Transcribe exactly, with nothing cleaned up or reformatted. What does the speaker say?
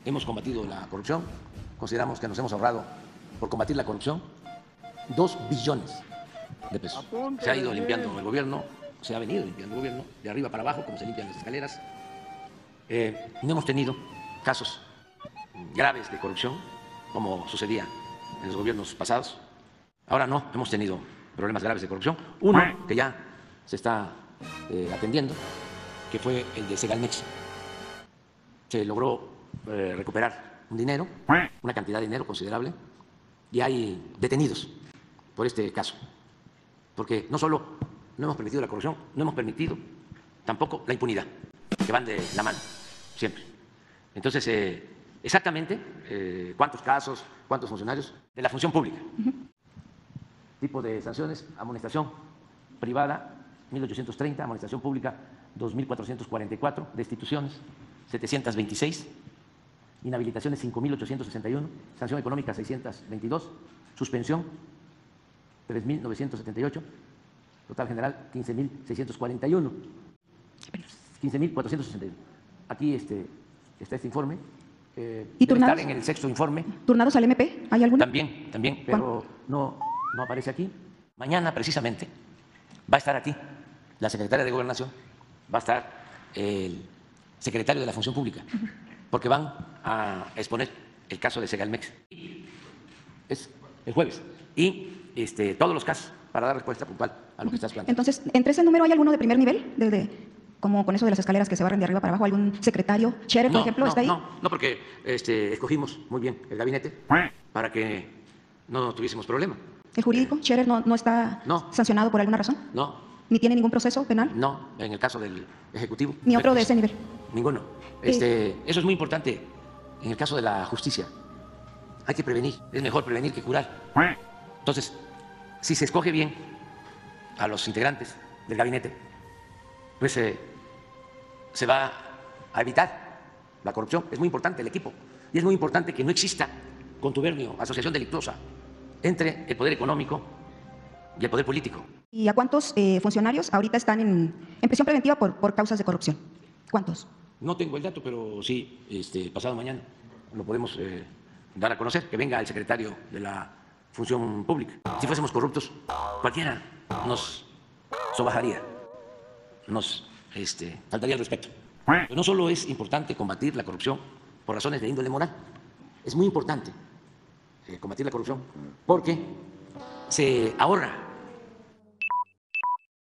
hemos combatido la corrupción, consideramos que nos hemos ahorrado, por combatir la corrupción, dos billones de pesos. Se ha ido limpiando el gobierno, se ha venido limpiando el gobierno, de arriba para abajo, como se limpian las escaleras. Eh, no hemos tenido casos graves de corrupción, como sucedía en los gobiernos pasados. Ahora no, hemos tenido problemas graves de corrupción. Uno que ya se está eh, atendiendo, que fue el de Segalmex. Se logró eh, recuperar un dinero, una cantidad de dinero considerable, y hay detenidos por este caso. Porque no solo no hemos permitido la corrupción, no hemos permitido tampoco la impunidad, que van de la mano, siempre. Entonces, eh, exactamente eh, cuántos casos, cuántos funcionarios de la función pública. Uh-huh. Tipo de sanciones: amonestación privada mil ochocientos treinta, amonestación pública dos mil cuatrocientos cuarenta y cuatro, destituciones setecientos veintiséis, inhabilitaciones cinco mil ochocientos sesenta y uno, sanción económica seiscientos veintidós, suspensión tres mil novecientos setenta y ocho, total general quince mil seiscientos cuarenta y uno, quince mil cuatrocientos sesenta y uno. Aquí este, está este informe. Eh, ¿Y turnados? Estar en el sexto informe. ¿Turnados al M P? ¿Hay alguno? También, también, pero no, no aparece aquí. Mañana, precisamente, va a estar aquí la secretaria de Gobernación, va a estar el secretario de la Función Pública, porque van a exponer el caso de Segalmex. Es el jueves. Y este, todos los casos para dar respuesta puntual a lo que estás planteando. Entonces, ¿entre ese número hay alguno de primer nivel? De, de, como con eso de las escaleras que se barren de arriba para abajo, ¿algún secretario? ¿Scherer, por no, ejemplo, no, está ahí? No, no, porque este, escogimos muy bien el gabinete para que no tuviésemos problema. ¿El jurídico? ¿Scherer no, no está no. sancionado por alguna razón? No. ¿Ni tiene ningún proceso penal? No, en el caso del Ejecutivo. ¿Ni otro de ese nivel? Ninguno. Este, eh. Eso es muy importante en el caso de la justicia. Hay que prevenir, es mejor prevenir que curar. Entonces, si se escoge bien a los integrantes del gabinete, pues eh, se va a evitar la corrupción. Es muy importante el equipo y es muy importante que no exista contubernio, asociación delictuosa entre el poder económico y el poder político. ¿Y a cuántos eh, funcionarios ahorita están en, en prisión preventiva por, por causas de corrupción? ¿Cuántos? No tengo el dato, pero sí, este, pasado mañana lo podemos eh, dar a conocer, que venga el secretario de la Función Pública. Si fuésemos corruptos, cualquiera nos sobajaría, nos este, faltaría el respeto. Pero no solo es importante combatir la corrupción por razones de índole moral, es muy importante eh, combatir la corrupción porque se ahorra